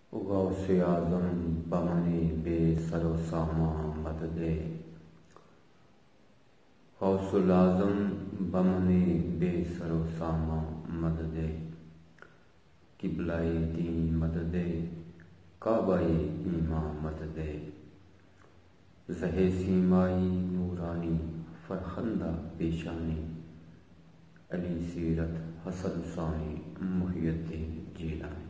غوث اعظم بمن بے سر و سامان مدد دے، غوث الاعظم بمن بے سر و سامان مدد دے، قبلہ دین مدد دے، کعبہ ایمان مدد دے، زہ سیمائی نورانی فرخندہ پیشانی، علی سیرت حسن ثانی محی الدین جیلانی۔